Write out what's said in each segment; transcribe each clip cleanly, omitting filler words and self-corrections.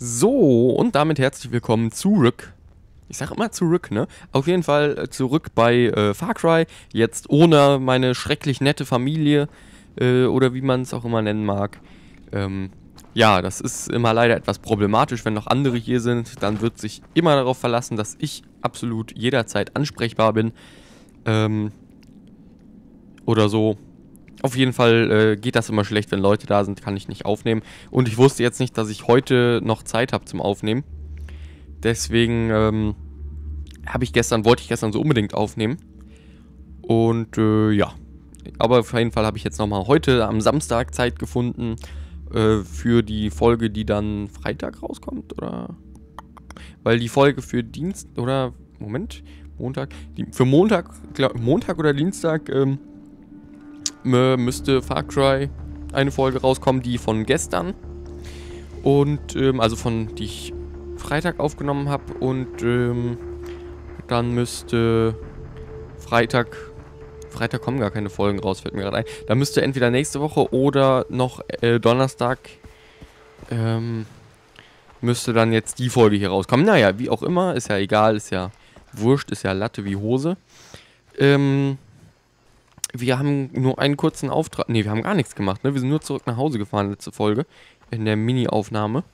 So, und damit herzlich willkommen zurück. Ich sage immer zurück, ne? Auf jeden Fall zurück bei Far Cry. Jetzt ohne meine schrecklich nette Familie oder wie man es auch immer nennen mag. Ja, das ist immer leider etwas problematisch, wenn noch andere hier sind. Dann wird sich immer darauf verlassen, dass ich absolut jederzeit ansprechbar bin. Oder so. Auf jeden Fall geht das immer schlecht, wenn Leute da sind, kann ich nicht aufnehmen. Und ich wusste jetzt nicht, dass ich heute noch Zeit habe zum Aufnehmen. Deswegen wollte ich gestern so unbedingt aufnehmen. Und ja. Aber auf jeden Fall habe ich jetzt nochmal heute am Samstag Zeit gefunden für die Folge, die dann Freitag rauskommt, oder? Weil die Folge für Montag? Für Montag oder Dienstag, müsste Far Cry eine Folge rauskommen, die von gestern. Und, die ich Freitag aufgenommen habe. Und, dann müsste Freitag kommen gar keine Folgen raus, fällt mir gerade ein. Da müsste entweder nächste Woche oder noch Donnerstag, müsste dann jetzt die Folge hier rauskommen. Naja, wie auch immer, ist ja egal, ist ja wurscht, ist ja Latte wie Hose. Wir haben nur einen kurzen Auftrag. Ne, wir haben gar nichts gemacht, ne? Wir sind nur zurück nach Hause gefahren, letzte Folge. In der Mini-Aufnahme.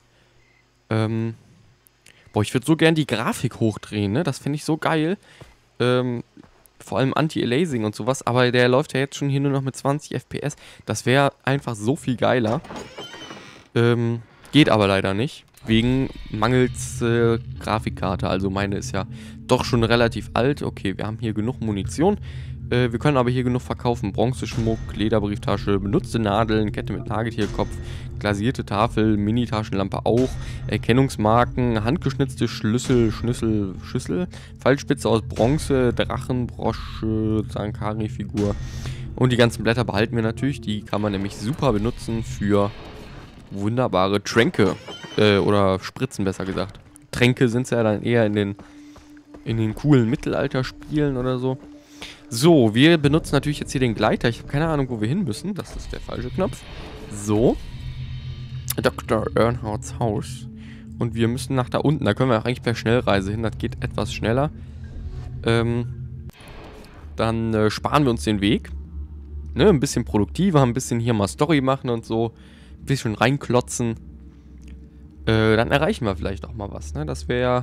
Boah, ich würde so gern die Grafik hochdrehen, ne? Das finde ich so geil. Vor allem Anti-Aliasing und sowas. Aber der läuft ja jetzt schon hier nur noch mit 20 FPS. Das wäre einfach so viel geiler. Geht aber leider nicht. Wegen mangels Grafikkarte. Also meine ist ja doch schon relativ alt. Okay, wir haben hier genug Munition. Wir können aber hier genug verkaufen. Bronzeschmuck, Lederbrieftasche, benutzte Nadeln, Kette mit Nagetierkopf, glasierte Tafel, Mini-Taschenlampe auch, Erkennungsmarken, handgeschnitzte Schüssel, Pfeilspitze aus Bronze, Drachenbrosche, Sankari-Figur. Und die ganzen Blätter behalten wir natürlich. Die kann man nämlich super benutzen für wunderbare Tränke. Oder Spritzen, besser gesagt. Tränke sind es ja dann eher in den coolen Mittelalterspielen oder so. So, wir benutzen natürlich jetzt hier den Gleiter. Ich habe keine Ahnung, wo wir hin müssen. Das ist der falsche Knopf. So. Dr. Earnhardts Haus. Und wir müssen nach da unten. Da können wir auch eigentlich per Schnellreise hin. Das geht etwas schneller. Dann sparen wir uns den Weg. Ne, ein bisschen produktiver, ein bisschen hier mal Story machen und so. Ein bisschen reinklotzen. Dann erreichen wir vielleicht auch mal was. Ne? Das wäre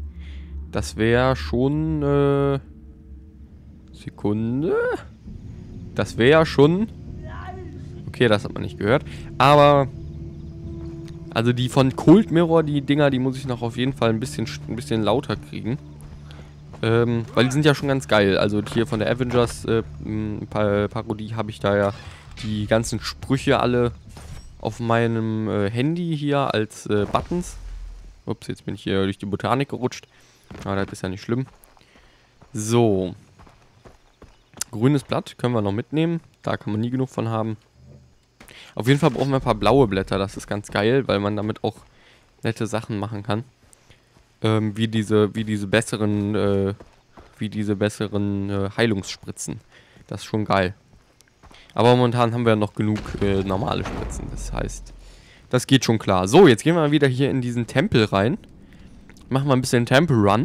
schon... Sekunde. Das wäre ja schon... Okay, das hat man nicht gehört. Aber... Also die von Cold Mirror, die Dinger, die muss ich noch auf jeden Fall ein bisschen lauter kriegen. Weil die sind ja schon ganz geil. Also hier von der Avengers Parodie habe ich da ja die ganzen Sprüche alle auf meinem Handy hier als Buttons. Ups, jetzt bin ich hier durch die Botanik gerutscht. Aber das ist ja nicht schlimm. So. Grünes Blatt können wir noch mitnehmen. Da kann man nie genug von haben. Auf jeden Fall brauchen wir ein paar blaue Blätter. Das ist ganz geil, weil man damit auch nette Sachen machen kann. Wie diese besseren Heilungsspritzen. Das ist schon geil. Aber momentan haben wir noch genug normale Spritzen. Das heißt, das geht schon klar. So, jetzt gehen wir mal wieder hier in diesen Tempel rein. Machen wir ein bisschen Temple Run.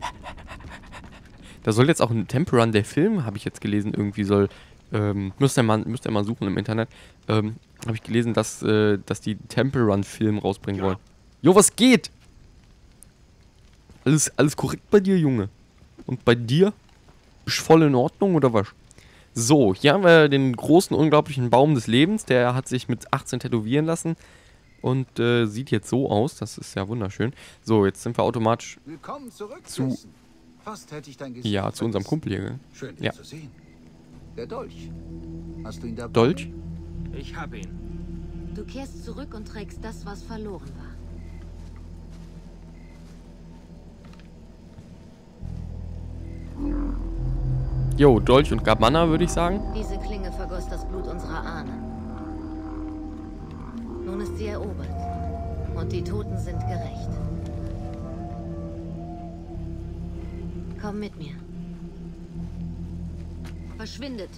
Da soll jetzt auch ein Temple Run, der Film, habe ich jetzt gelesen, irgendwie soll, müsst ihr mal suchen im Internet, habe ich gelesen, dass die Temple Run Film rausbringen wollen. Jo, was geht? Alles korrekt bei dir, Junge? Und bei dir? Bist voll in Ordnung oder was? So, hier haben wir den großen, unglaublichen Baum des Lebens. Der hat sich mit 18 tätowieren lassen und sieht jetzt so aus. Das ist ja wunderschön. So, jetzt sind wir automatisch Willkommen zurück, zu... Fast hätte ich dein Gesicht Ja, zu unserem Kumpel hier. Gell? Schön, dich ja. zu sehen. Der Dolch. Hast du ihn dabei? Dolch? Ich hab ihn. Du kehrst zurück und trägst das, was verloren war. Jo, Dolch und Gabanna, würde ich sagen. Diese Klinge vergoss das Blut unserer Ahnen. Nun ist sie erobert. Und die Toten sind gerecht. Komm mit mir. Verschwindet.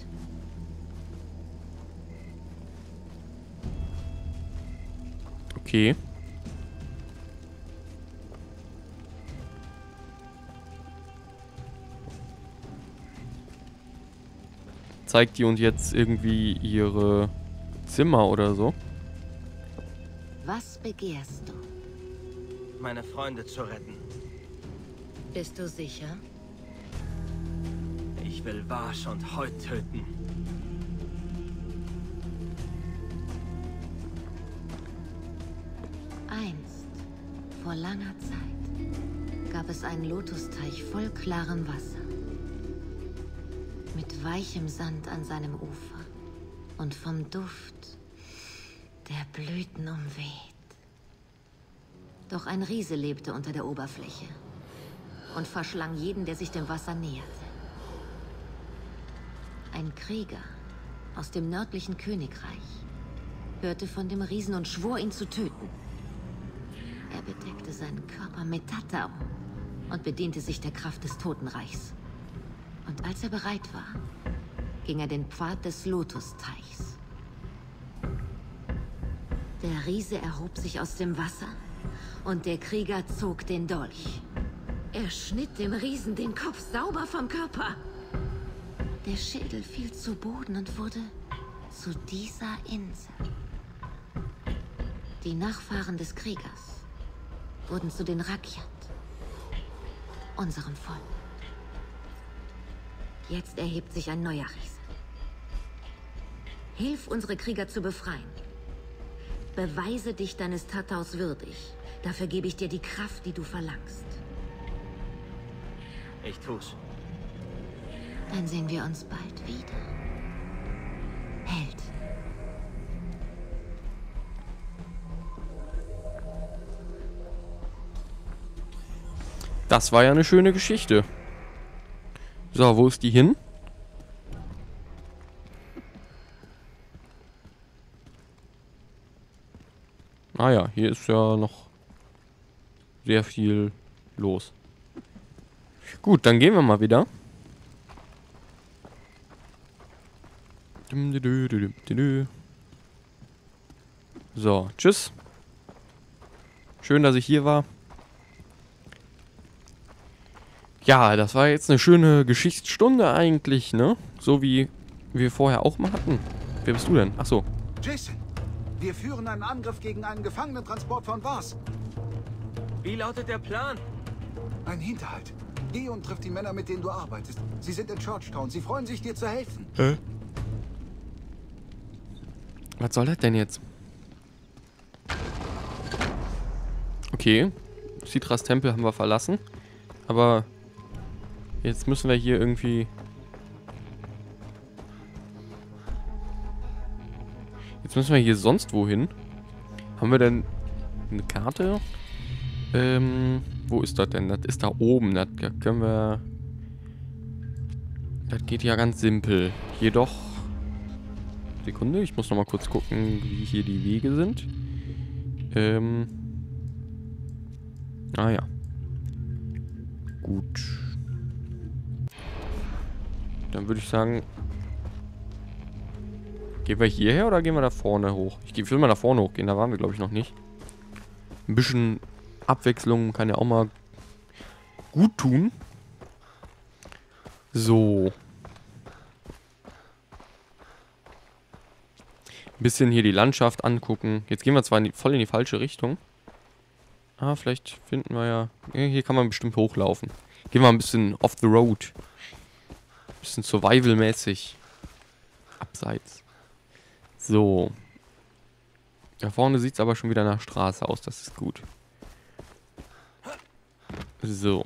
Okay. zeigt die uns jetzt irgendwie ihre Zimmer oder so. Was begehrst du? Meine Freunde zu retten. Bist du sicher? Ich will Vash und Hoyt töten. Einst, vor langer Zeit, gab es einen Lotusteich voll klarem Wasser. Mit weichem Sand an seinem Ufer und vom Duft der Blüten umweht. Doch ein Riese lebte unter der Oberfläche und verschlang jeden, der sich dem Wasser näherte. Ein Krieger aus dem nördlichen Königreich hörte von dem Riesen und schwor, ihn zu töten. Er bedeckte seinen Körper mit Tatau und bediente sich der Kraft des Totenreichs. Und als er bereit war, ging er den Pfad des Lotusteichs. Der Riese erhob sich aus dem Wasser und der Krieger zog den Dolch. Er schnitt dem Riesen den Kopf sauber vom Körper. Der Schädel fiel zu Boden und wurde zu dieser Insel. Die Nachfahren des Kriegers wurden zu den Rakyat, unserem Volk. Jetzt erhebt sich ein neuer Riese. Hilf, unsere Krieger zu befreien. Beweise dich deines Tataus würdig. Dafür gebe ich dir die Kraft, die du verlangst. Ich tu's. Dann sehen wir uns bald wieder. Held. Das war ja eine schöne Geschichte. So, wo ist die hin? Ah ja, hier ist ja noch sehr viel los. Gut, dann gehen wir mal wieder. So, tschüss. Schön, dass ich hier war. Ja, das war jetzt eine schöne Geschichtsstunde eigentlich, ne? So wie wir vorher auch mal hatten. Wer bist du denn? Ach so. Jason, wir führen einen Angriff gegen einen Gefangenentransport von Vash. Wie lautet der Plan? Ein Hinterhalt. Geh und triff die Männer, mit denen du arbeitest. Sie sind in Churchtown. Sie freuen sich, dir zu helfen. Hä? Was soll das denn jetzt? Okay. Citras Tempel haben wir verlassen. Aber jetzt müssen wir hier irgendwie... Jetzt müssen wir hier sonst wohin. Haben wir denn eine Karte? Wo ist das denn? Das ist da oben. Das können wir... Das geht ja ganz simpel. Jedoch... Sekunde, ich muss noch mal kurz gucken, wie hier die Wege sind. Ah ja. Gut. Dann würde ich sagen... Gehen wir hierher oder gehen wir da vorne hoch? Ich will mal da vorne hochgehen, da waren wir glaube ich noch nicht. Ein bisschen Abwechslung kann ja auch mal gut tun. So. Ein bisschen hier die Landschaft angucken. Jetzt gehen wir zwar voll in die falsche Richtung. Ah, vielleicht finden wir ja... Hier kann man bestimmt hochlaufen. Gehen wir ein bisschen off the road. Ein bisschen survival-mäßig. Abseits. So. Da vorne sieht es aber schon wieder nach Straße aus. Das ist gut. So.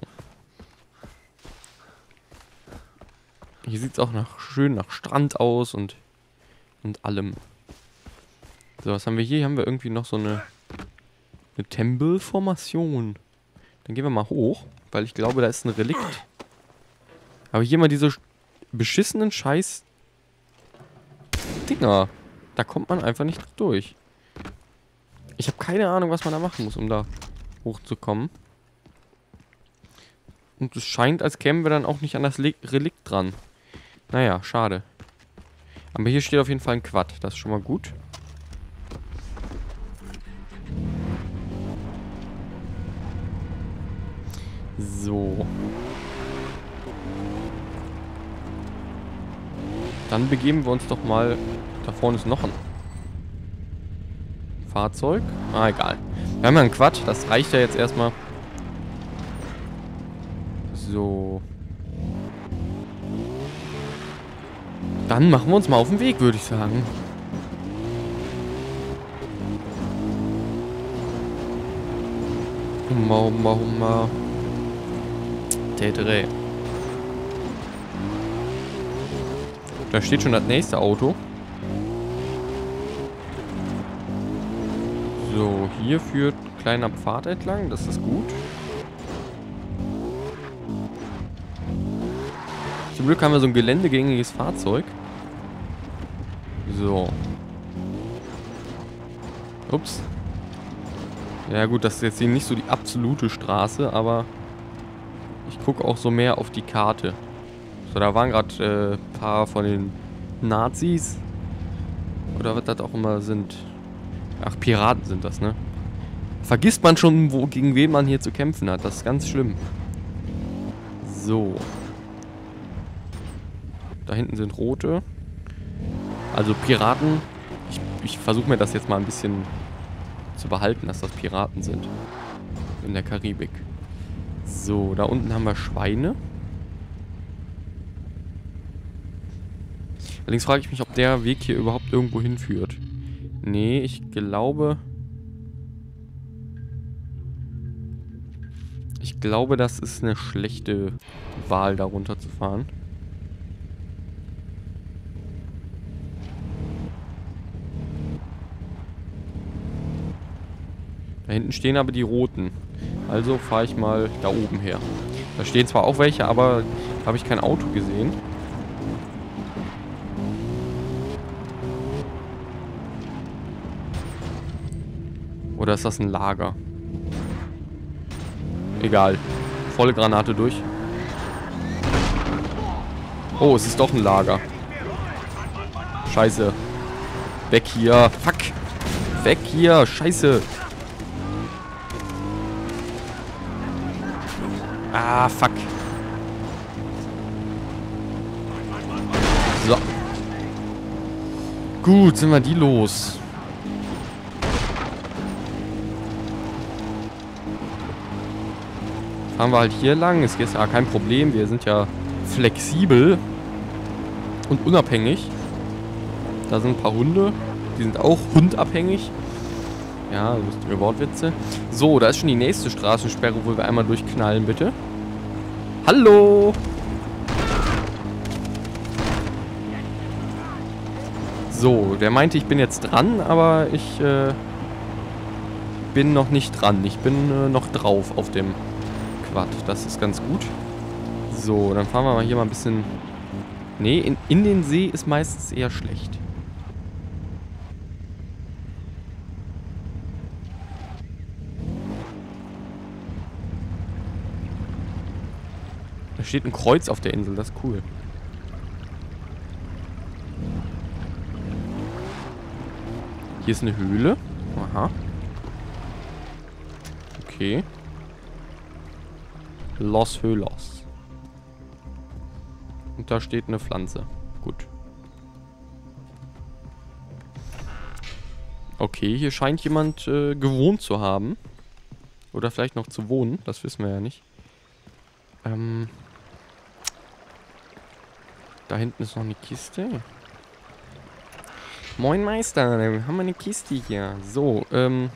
Hier sieht es auch schön nach Strand aus und allem. So, was haben wir hier? Hier haben wir irgendwie noch so eine Tempelformation. Dann gehen wir mal hoch, weil ich glaube, da ist ein Relikt. Aber hier mal diese beschissenen Scheiß Dinger. Da kommt man einfach nicht durch. Ich habe keine Ahnung, was man da machen muss, um da hochzukommen. Und es scheint, als kämen wir dann auch nicht an das Relikt dran. Naja, schade. Aber hier steht auf jeden Fall ein Quad. Das ist schon mal gut. So. Dann begeben wir uns doch mal... Da vorne ist noch ein Fahrzeug. Ah, egal. Wir haben ja einen Quad. Das reicht ja jetzt erstmal. So. Dann machen wir uns mal auf den Weg, würde ich sagen. Humma. Tätere. Da steht schon das nächste Auto. So, hier führt ein kleiner Pfad entlang. Das ist gut. Zum Glück haben wir so ein geländegängiges Fahrzeug. So. Ups. Ja gut, das ist jetzt hier nicht so die absolute Straße, aber ich gucke auch so mehr auf die Karte. So, da waren gerade ein paar von den Nazis. Oder was das auch immer sind. Ach, Piraten sind das, ne? Vergisst man schon, gegen wen man hier zu kämpfen hat. Das ist ganz schlimm. So. Da hinten sind rote. Also Piraten. Ich versuche mir das jetzt mal ein bisschen zu behalten, dass das Piraten sind. In der Karibik. So, da unten haben wir Schweine. Allerdings frage ich mich, ob der Weg hier überhaupt irgendwo hinführt. Nee, ich glaube... Ich glaube, das ist eine schlechte Wahl, da runter zu fahren. Da hinten stehen aber die Roten. Also fahre ich mal da oben her. Da stehen zwar auch welche, aber da habe ich kein Auto gesehen. Oder ist das ein Lager? Egal. Volle Granate durch. Oh, es ist doch ein Lager. Scheiße. Weg hier. Fuck. Weg hier. Scheiße. Ah, fuck. So. Gut, sind wir die los. Fahren wir halt hier lang. Ist jetzt ja kein Problem. Wir sind ja flexibel und unabhängig. Da sind ein paar Hunde. Die sind auch hundabhängig. Ja, lustige Wortwitze. So, da ist schon die nächste Straßensperre, wo wir einmal durchknallen, bitte. Hallo! So, der meinte, ich bin jetzt dran, aber ich bin noch nicht dran. Ich bin noch drauf auf dem Quad. Das ist ganz gut. So, dann fahren wir mal hier mal ein bisschen... Nee, in den See ist meistens eher schlecht. Da steht ein Kreuz auf der Insel, das ist cool. Hier ist eine Höhle. Aha. Okay. Los Höhlos. Und da steht eine Pflanze. Gut. Okay, hier scheint jemand gewohnt zu haben. Oder vielleicht noch zu wohnen. Das wissen wir ja nicht. Da hinten ist noch eine Kiste. Moin Meister, wir haben eine Kiste hier. So,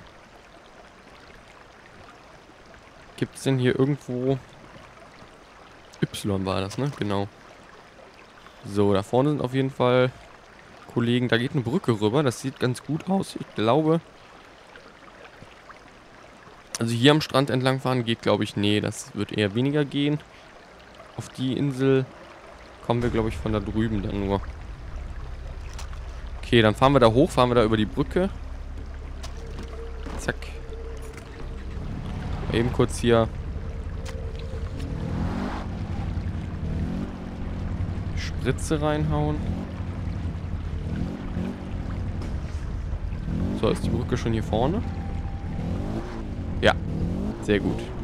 gibt es denn hier irgendwo... Y war das, ne? Genau. So, da vorne sind auf jeden Fall Kollegen. Da geht eine Brücke rüber. Das sieht ganz gut aus. Ich glaube... Also hier am Strand entlang fahren geht, glaube ich, nee. Das wird eher weniger gehen. Auf die Insel kommen wir, glaube ich, von da drüben dann nur. Okay, dann fahren wir da hoch. Fahren wir da über die Brücke. Zack. Eben kurz hier... Spritze reinhauen. So, ist die Brücke schon hier vorne? Ja, sehr gut.